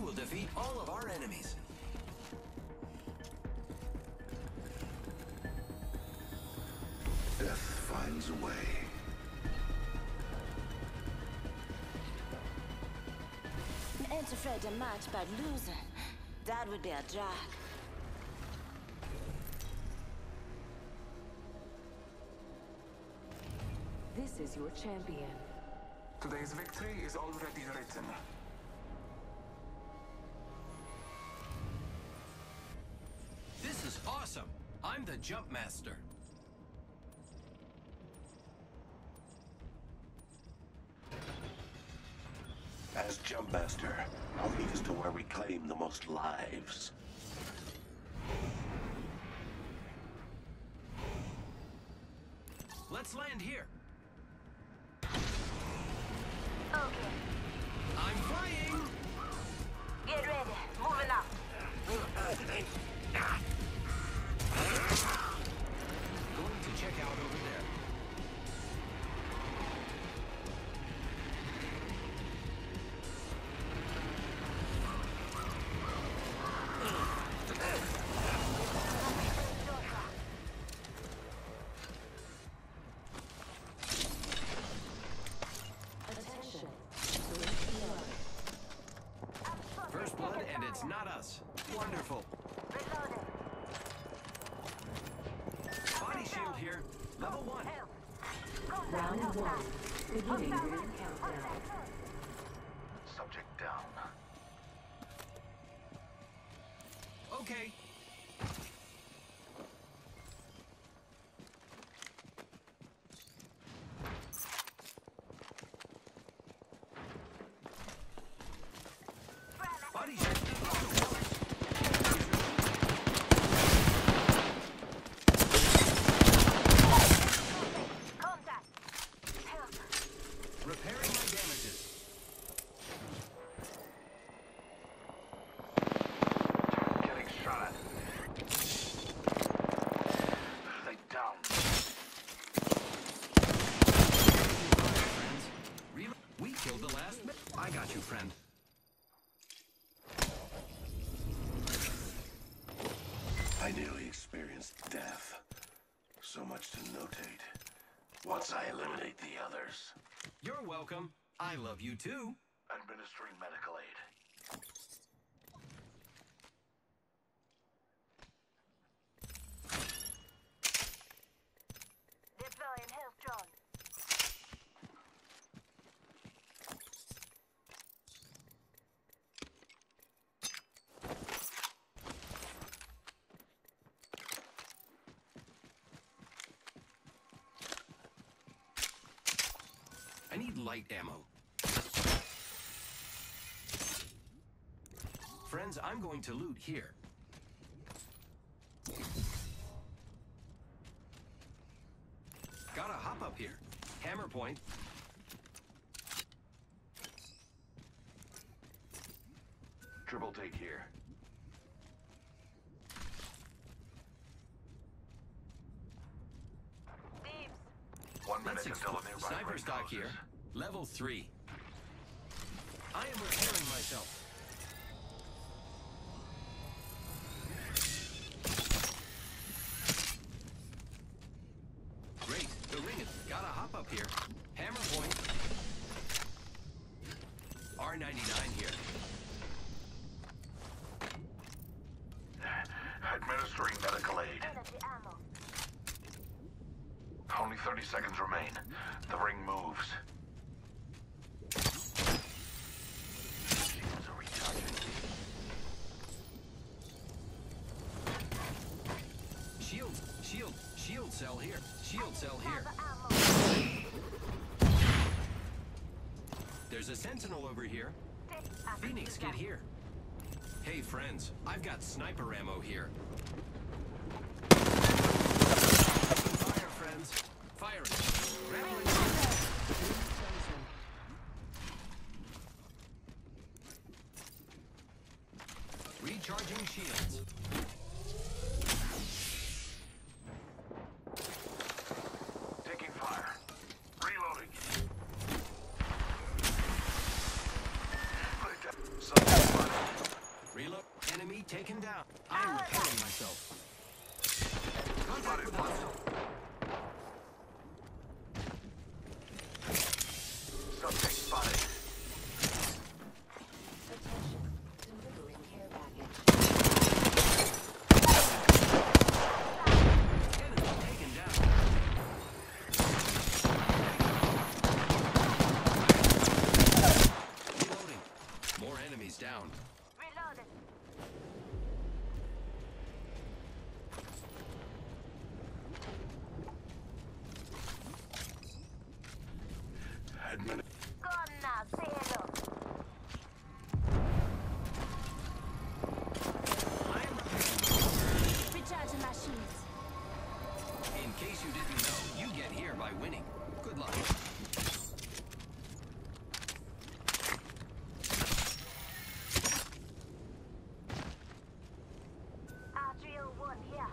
will defeat all of our enemies. Death finds a way. Ain't afraid of match but losing. That would be a drag. This is your champion. Today's victory is already written. This is awesome! I'm the jump master. As Jump Master, I'll lead us to where we claim the most lives. Let's land here. Okay. I'm flying! Get ready. Moving up. Going to check out over there. First blood, and it's not us. Wonderful. Body shield here. Level 1. Round one. Beginning ring countdown. Subject down. Okay. Body shield. Repairing my damages. Getting shot. They down. We killed the last. I got you, friend. I nearly experienced death. So much to notate. Once I eliminate the others. You're welcome. I love you too. Administering medical aid. Deploying health drone. I need light ammo. Friends, I'm going to loot here. Gotta hop up here. Hammer point. Triple take here. Thieves. 1 minute Let's until explore. a new Sniper rivalry stock closes. here. Level 3. I am repairing myself. Great. The ring is. Gotta hop up here. Hammer point. R99 here. Administering medical aid. Energy ammo. Only 30 seconds remain. The ring moves. Shields are recharging. Shield cell here. Shield cell here. Ammo. There's a sentinel over here. Phoenix, get here. Hey friends, I've got sniper ammo here. Fire, friends. Firing. Grappling. Recharging shields. Taking fire. Reloading. Subject spotted. I'm repairing myself. Contact with hostile. Subject spotted. Attention. Delivering care package. Enemy taken down. Reloading. More enemies down. Reloaded. Admin. Gone now, say hello. I am repairing. Recharging my shields. In case you didn't know, you get here by winning. Good luck. R301 here.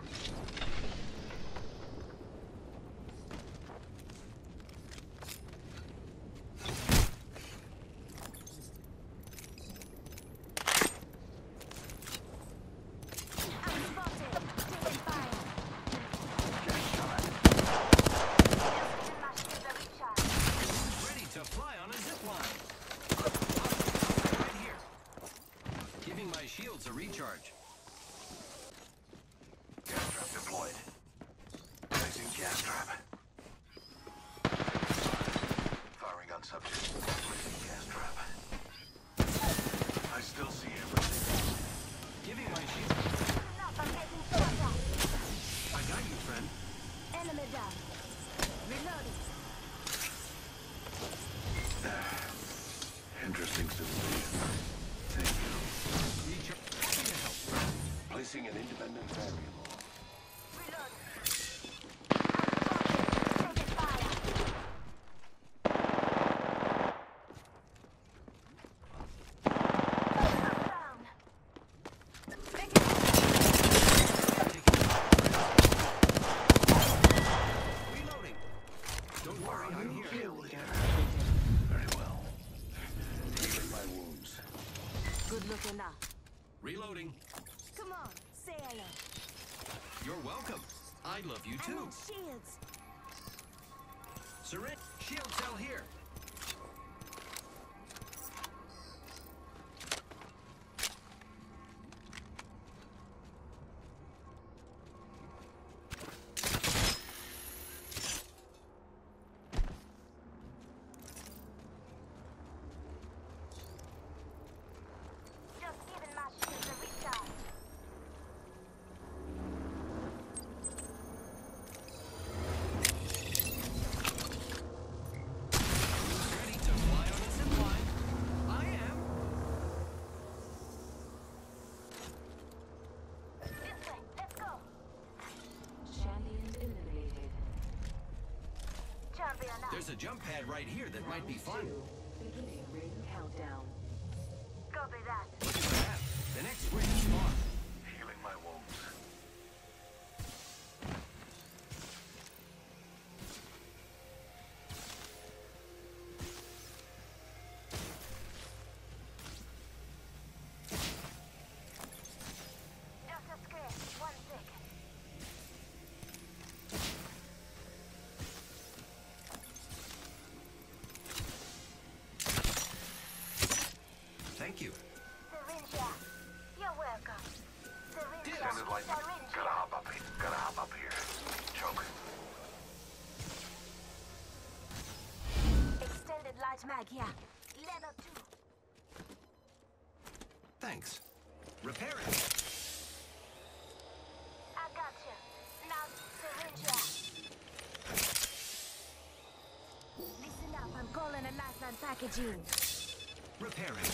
I'm spotted. Taking fire. Using my shield to recharge. Ready to fly on a zip line. Right here. Giving my shields a recharge. Gas trap deployed. Placing gas trap. Firing on subject. Placing gas trap. I still see everything. Giving my shield. Enough, I'm getting shot at. I got you, friend. Enemy down. Reloading. Interesting simulation. Thank you. Recharge. Happy to help. Placing an independent variable. Reloading. I'm spotted. Taking fire. I'm down. Reloading. Don't worry, I'm here. Kill leader. Very well. Healing my wounds. Good looking now. Reloading. Come on, say hello. You're welcome. I love you I too. need shields. Syringe. Shield cell here. Just giving my shield a recharge. Ready to fly on a zip line. I am. This way, let's go. Champion eliminated. Champion up. There's a jump pad right here that might be fun. Beginning ring countdown. Copy that. Look at the map. The next ring is spawned. Healing my wounds. Just a scratch. 1 second. Thank you. Syringe here. You're welcome. Syringe here. Extended light. Syringe Gotta hop up here. Gotta hop up here. Choke. Extended light mag here. Level 2. Thanks. Repair it. I got you. Now, syringe here. Listen up. I'm calling a lifeline packaging. Repairing.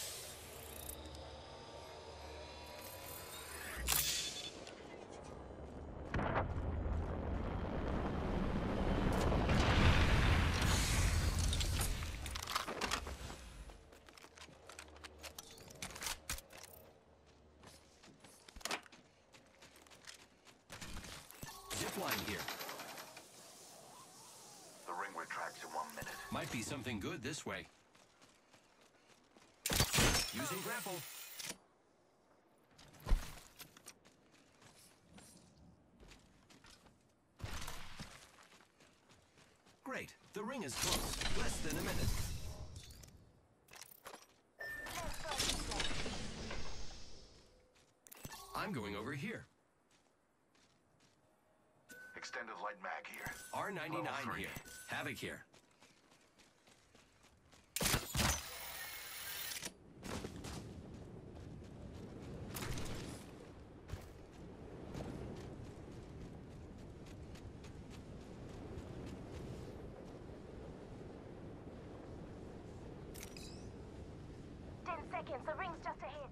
Zipline here. The ring retracts in 1 minute. Might be something good this way. Using grapple. The ring is close. Less than a minute. I'm going over here. Extended light mag here. R99 Level 3. here. Havoc here. The ring's just ahead.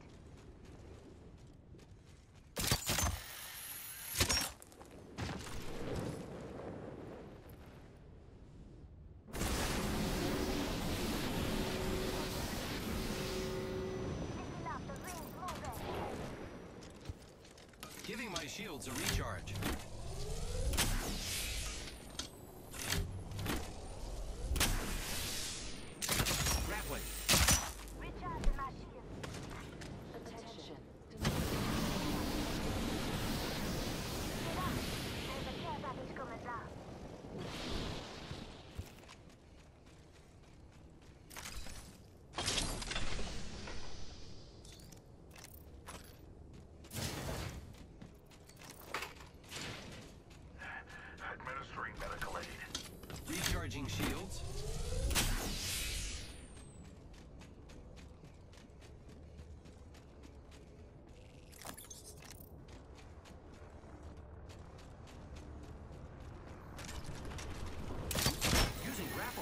Listen up, the ring's moving. Giving my shields a recharge. Grappling. Recharging my shield. Attention. Get up. There's a care package coming down. Administering medical aid. Recharging shields. Using grapple.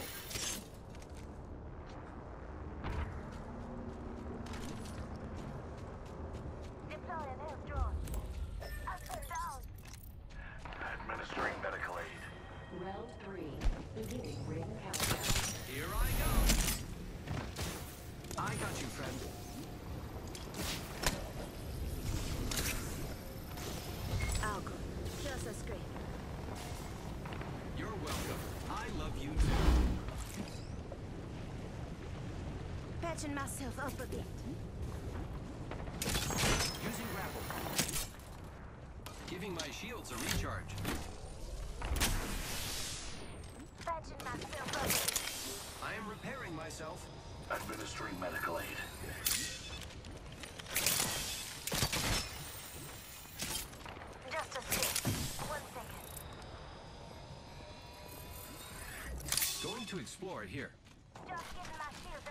Deploying health drone. Up and down. Administering medical aid. Round 3. Beginning ring countdown. Here I go. I got you, friend. Oh, good. Just a scrape. You're welcome. I love you too. Patching myself up a bit. Using grapple. Giving my shields a recharge. Patching myself up a bit. I am repairing myself. Administering medical aid. Just a sec. 1 second. Going to explore here. Just giving my shield a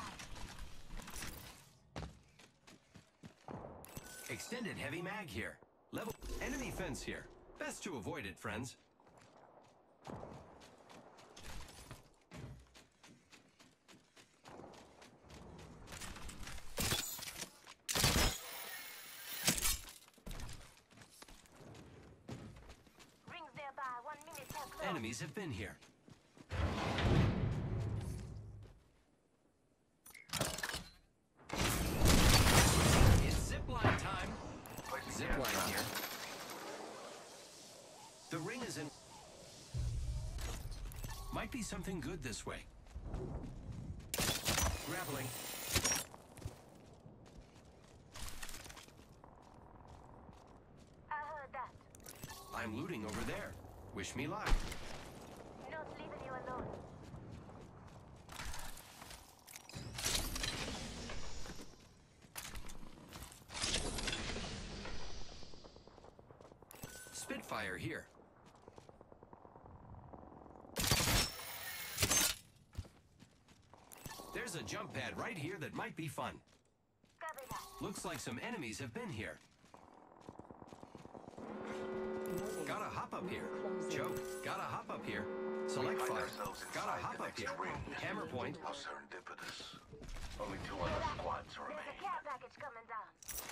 recharge. Extended heavy mag here. Level enemy fence here. Best to avoid it, friends. Rings nearby. 1 minute till close. Enemies have been here. It's zipline time. Zipline here. The ring is in. Might be something good this way. Grappling. I heard that. I'm looting over there. Wish me luck. Not leaving you alone. Spitfire here. There's a jump pad right here that might be fun. Copy that. Looks like some enemies have been here. Gotta hop up here. Choke. Gotta hop up here. Select Find fire. ourselves inside Gotta hop the up next here. ring. Hammer point. How serendipitous. Only 2 other squads There's remain. a care package coming down.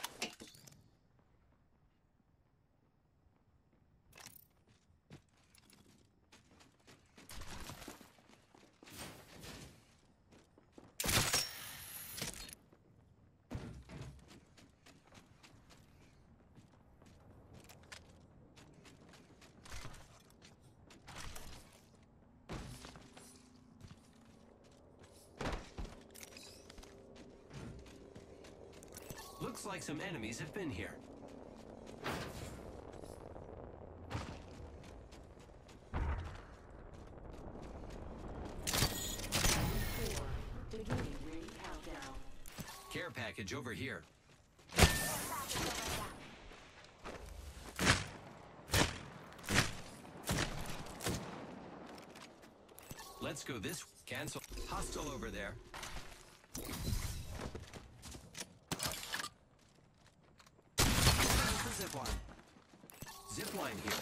Looks like some enemies have been here. package over here. Let's go this. Cancel. Hostile over there. Zipline. Zipline here.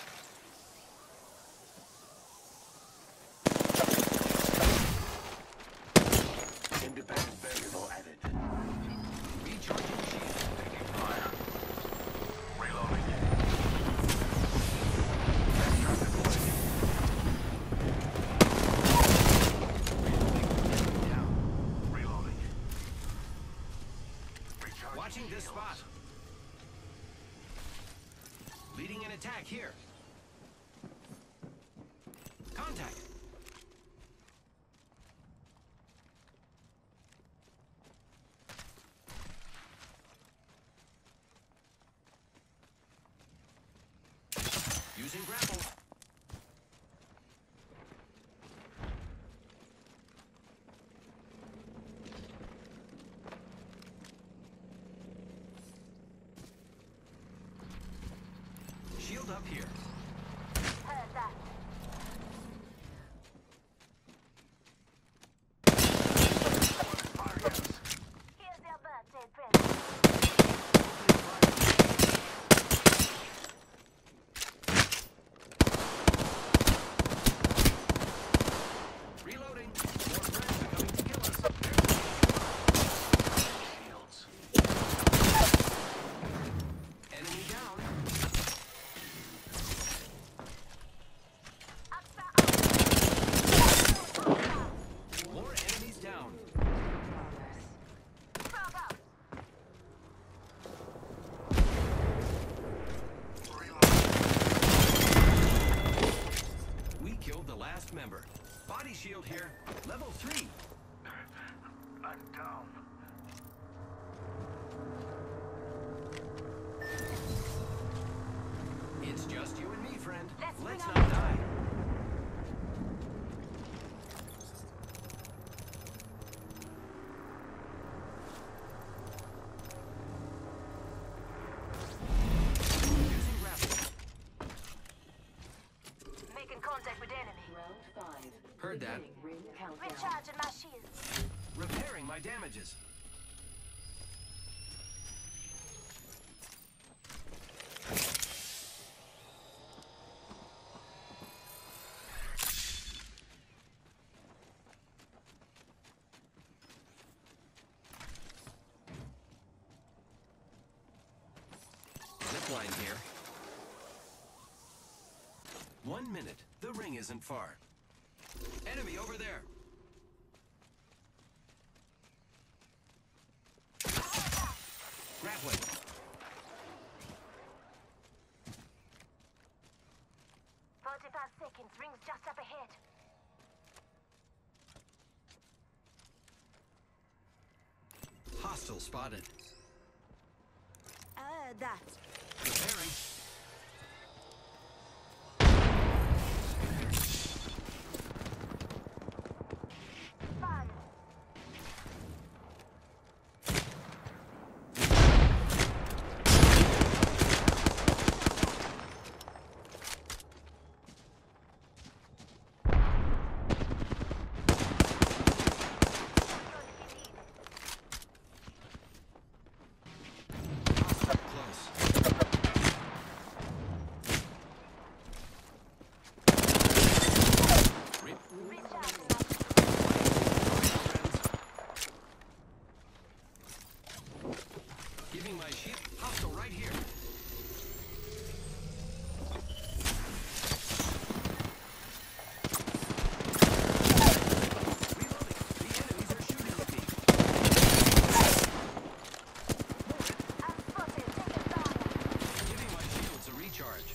Independent variable added. Recharging shield. Taking fire. Reloading. Down. Reloading. Recharging Watching this shields. spot. Leading an attack here. Contact. Using grapple. Shield up here. Heard that. Here's your birthday present. Reloading. More friends are coming to kill us. Shields. Enemy down. More enemies down. We killed the last member. Body shield here. Level 3. I'm down. It's just you and me, friend. Let's not bring die. Using grapple. Making contact with enemy. Round 5. Heard that. Beginning ring countdown. Recharging my shields. Repairing my damages. Zipline here. 1 minute. The ring isn't far. Enemy over there. Grappling. 45 seconds. Ring's just up ahead. Hostile spotted. That. Repairing. Fire. Giving my ship. Hostile right here. Reloading. The enemies are shooting at me. I'm spotted. Take it down. Giving my shields a recharge.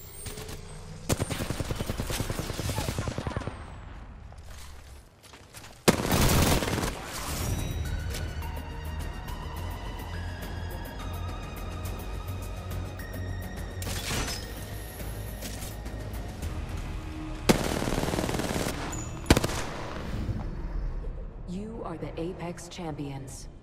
You are the Apex Champions.